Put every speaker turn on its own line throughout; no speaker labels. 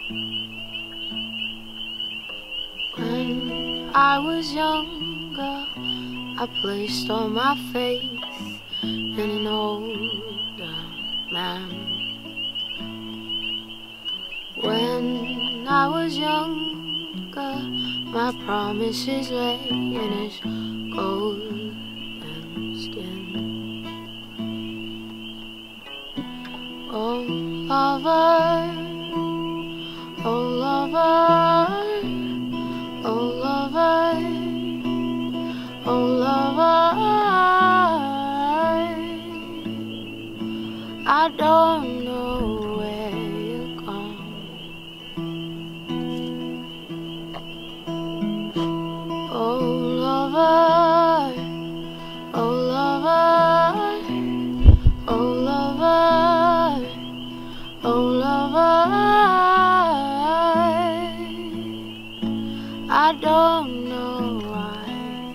When I was younger, I placed all my faith in an older man. When I was younger, my promises lay in his golden skin. Oh lover, oh lover, oh lover, oh lover, I don't know where you're gone. Oh lover, oh lover, oh lover, oh lover, I don't know why.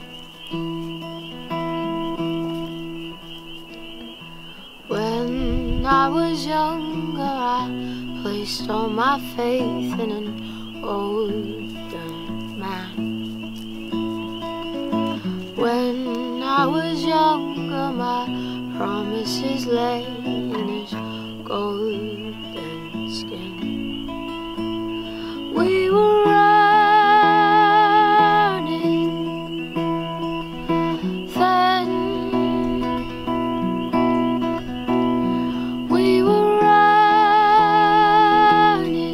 When I was younger, I placed all my faith in an older man. When I was younger, my promises lay in his golden skin. We were running then. We were running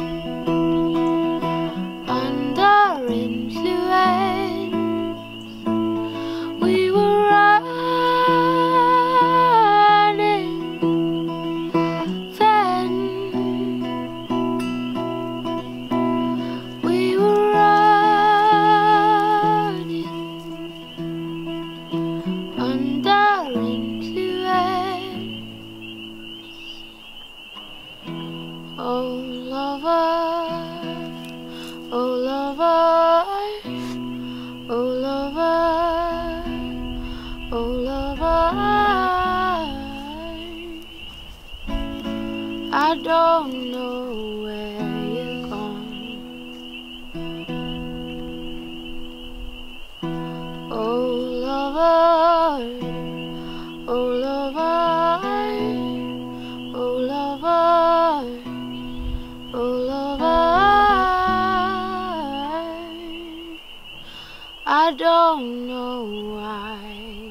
under influence. We were running then. We were running under influence. Oh lover, oh lover, oh lover, oh lover, I don't know where you're gone. Oh lover, oh lover, oh lover, oh lover, I don't know why.